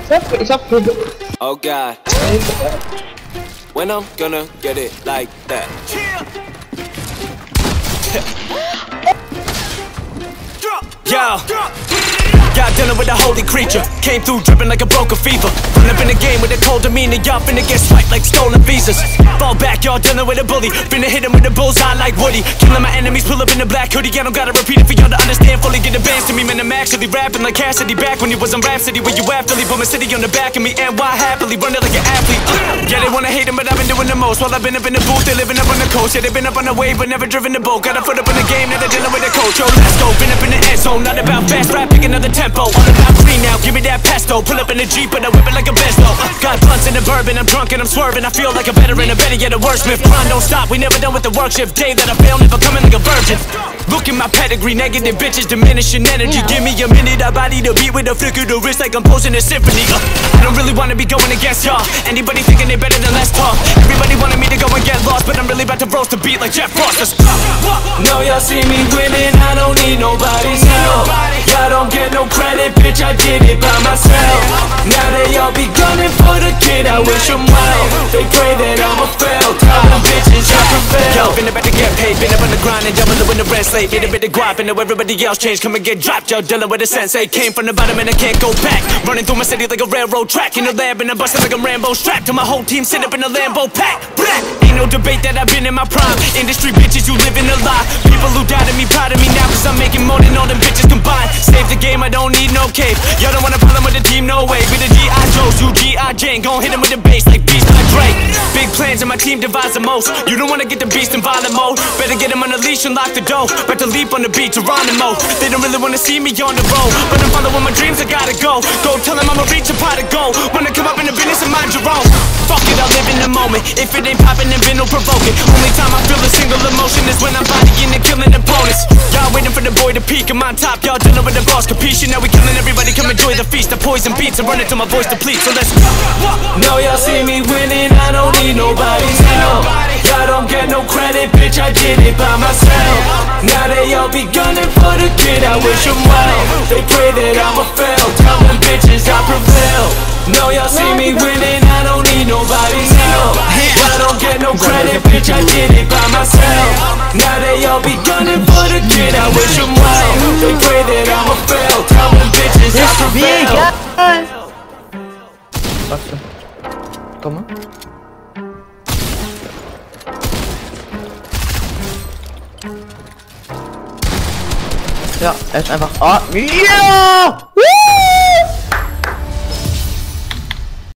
Oh God, when I'm gonna get it like that. Yo, got dinner with a holy creature. Came through dripping like a broken fever. Run up in the game with a cold demeanor. Y'all finna get swiped like stolen visas. Fall back, y'all dealing with a bully. Finna hit him with a bullseye like Woody. Killing my enemies, pull up in the black hoodie. I don't gotta repeat it for y'all to understand fully. Get advanced to me, man, I'm actually rapping like Cassidy. Back when you was on Rhapsody, where you aptly put my city on the back of me. And why happily, running like an athlete. Yeah, they wanna hate him, but I've been doing the most. While I've been up in the booth, they living up on the coast. Yeah, they been up on the wave, but never driven the boat. Got a foot up in the game, now they're dealing with the coach. Yo, let's go, been up in the end zone. Not about fast rap, pick another tempo. All about green now, give me that pesto. Pull up in the Jeep, but I whip it like a Veslo. Got blunts in the bourbon, I'm drunk and I'm swerving. I feel like a veteran, a better yet a wordsmith. Grind don't stop, we never done with the work shift. Day that I fail, never coming like a virgin. Look at my pedigree, negative bitches diminishing energy. Give me a minute, I body the beat with a flick of the wrist like I'm posing a symphony. I don't really wanna be going against y'all. Anybody thinking they better than less talk. Everybody wanted me to go and get lost, but I'm really about to roast the beat like Jeff Frost. Let's go. No, y'all see me winning, I don't need nobody's help. Y'all don't get no credit, bitch, I did it by myself. Now they all be gunning for the kid, I wish them well. They pray that I'ma fail, tell them bitches I prevail. Yo, been about to get paid, been up on the grind and jumping the window red slate. Get a bit of guap and know everybody else changed. Come and get dropped, yo, dealing with a sensei. Came from the bottom and I can't go back. Running through my city like a railroad track. In the lab and I'm busting like I'm Rambo strapped. To my whole team sit up in a Lambo pack. Black. Ain't no debate that I've been in my prime. Industry bitches, you living a lie. People who doubted me proud of me now, cause I'm making more than all them bitches combined. Save the game, I don't need no cape. Y'all don't wanna problem with the team, no way. Be the G.I. Joes, you G.I. Jane. Gon' hit him with the bass like Beast by Dre. Big plans and my team divides the most. You don't wanna get the beast in violent mode. Better get him on the leash and lock the door. About to leap on the beat, Geronimo. They don't really wanna see me on the road, but I'm following my dreams, I gotta go. Go tell them I'ma reach a pot of gold. Wanna come up in the business and mind your own. Fuck it, I live in the moment. If it ain't poppin', then been no provoking. Only time I feel a single emotion is when I'm bodying and killing opponents. Y'all waiting for the boy to peak, I'm on top. Y'all dealing with the boss, capiche? Now we killing everybody, come enjoy the feast. The poison beats and running till my voice depletes. So let's go. No, y'all see me winning, I don't need nobody's help. Y'all don't get no credit, bitch, I did it by myself. Now they all be gunning for the kid, I wish them well. They pray that I'ma fail, tell them bitches I prevail. No, y'all see me winning, I don't need nobody's help. Y'all don't get no credit, bitch, I did it by myself. Now they all be gunning for the kid, I wish them well. They pray that I'ma fail, tell them bitches I prevail. Comment? Ja, er ist einfach... Ah, ja!